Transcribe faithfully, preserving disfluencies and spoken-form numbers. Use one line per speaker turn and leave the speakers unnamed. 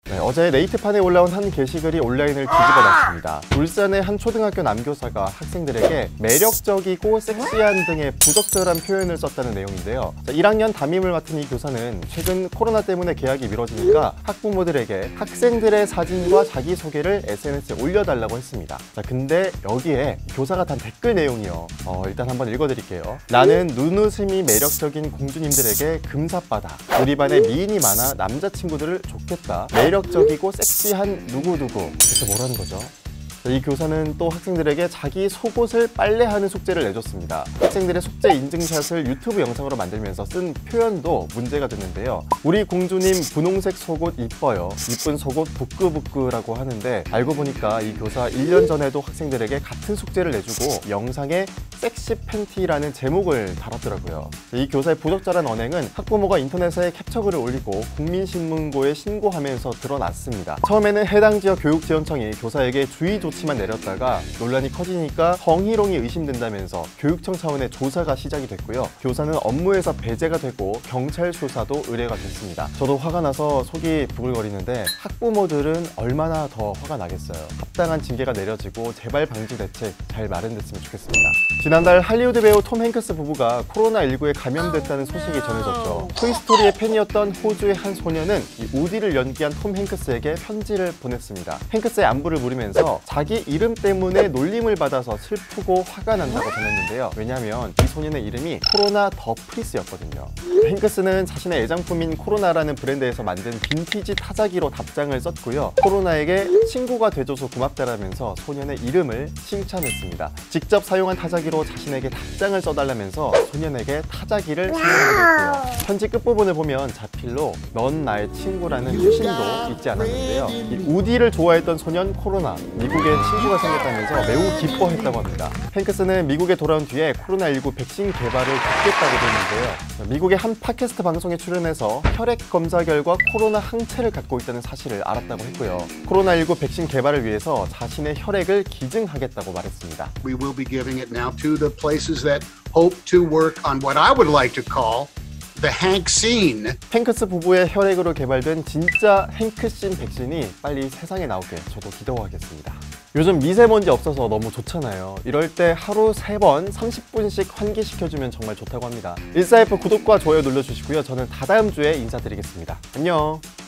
네, 어제 네이트판에 올라온 한 게시글이 온라인을 뒤집어놨습니다. 울산의 한 초등학교 남교사가 학생들에게 매력적이고 섹시한 등의 부적절한 표현을 썼다는 내용인데요. 자, 일 학년 담임을 맡은 이 교사는 최근 코로나 때문에 개학이 미뤄지니까 학부모들에게 학생들의 사진과 자기소개를 에스엔에스에 올려달라고 했습니다. 자, 근데 여기에 교사가 단 댓글 내용이요. 어, 일단 한번 읽어드릴게요. 나는 눈웃음이 매력적인 공주님들에게 금사빠다. 우리 반에 미인이 많아 남자친구들을 좋겠다. 매력적이고 섹시한 누구누구. 그래서 뭐라는 거죠? 이 교사는 또 학생들에게 자기 속옷을 빨래하는 숙제를 내줬습니다. 학생들의 숙제 인증샷을 유튜브 영상으로 만들면서 쓴 표현도 문제가 됐는데요. 우리 공주님 분홍색 속옷 이뻐요. 이쁜 속옷 부끄부끄라고 하는데 알고 보니까 이 교사 일 년 전에도 학생들에게 같은 숙제를 내주고 영상에 섹시 팬티라는 제목을 달았더라고요. 이 교사의 부적절한 언행은 학부모가 인터넷에 캡처글을 올리고 국민신문고에 신고하면서 드러났습니다. 처음에는 해당 지역 교육지원청이 교사에게 주의 조치만 내렸다가 논란이 커지니까 성희롱이 의심된다면서 교육청 차원의 조사가 시작이 됐고요. 교사는 업무에서 배제가 되고 경찰 수사도 의뢰가 됐습니다. 저도 화가 나서 속이 부글거리는데 학부모들은 얼마나 더 화가 나겠어요. 합당한 징계가 내려지고 재발 방지 대책 잘 마련됐으면 좋겠습니다. 지난달 할리우드 배우 톰 행크스 부부가 코로나 일구에 감염됐다는 소식이 전해졌죠. 토이스토리의 팬이었던 호주의 한 소녀는 이 우디를 연기한 톰 행크스에게 편지를 보냈습니다. 행크스의 안부를 물으면서 자기 이름 때문에 놀림을 받아서 슬프고 화가 난다고 전했는데요. 왜냐하면 이 소년의 이름이 코로나 더 프리스였거든요. 행크스는 자신의 애장품인 코로나라는 브랜드에서 만든 빈티지 타자기로 답장을 썼고요. 코로나에게 친구가 돼줘서 고맙다라면서 소년의 이름을 칭찬했습니다. 직접 사용한 타자기로 자신에게 답장을 써달라면서 소년에게 타자기를 선물했고요. 편지 끝부분을 보면 자필로 넌 나의 친구라는 휴신도 잊지 않았는데요. 이 우디를 좋아했던 소년 코로나, 미국에 친구가 생겼다면서 매우 기뻐했다고 합니다. 행크스는 미국에 돌아온 뒤에 코로나 일구 백신 개발을 돕겠다고 했는데요. 미국의 한 팟캐스트 방송에 출연해서 혈액 검사 결과 코로나 항체를 갖고 있다는 사실을 알았다고 했고요. 코로나 일구 백신 개발을 위해서 자신의 혈액을 기증하겠다고 말했습니다.
We will be giving it now to the places that hope to work on what I would like to call the Hanksine.
행크스 부부의 혈액으로 개발된 진짜 행크신 백신이 빨리 세상에 나오게 저도 기도하겠습니다. 요즘 미세먼지 없어서 너무 좋잖아요. 이럴 때 하루 세 번 삼십 분씩 환기시켜주면 정말 좋다고 합니다. 일사에프 구독과 좋아요 눌러주시고요. 저는 다다음 주에 인사드리겠습니다. 안녕.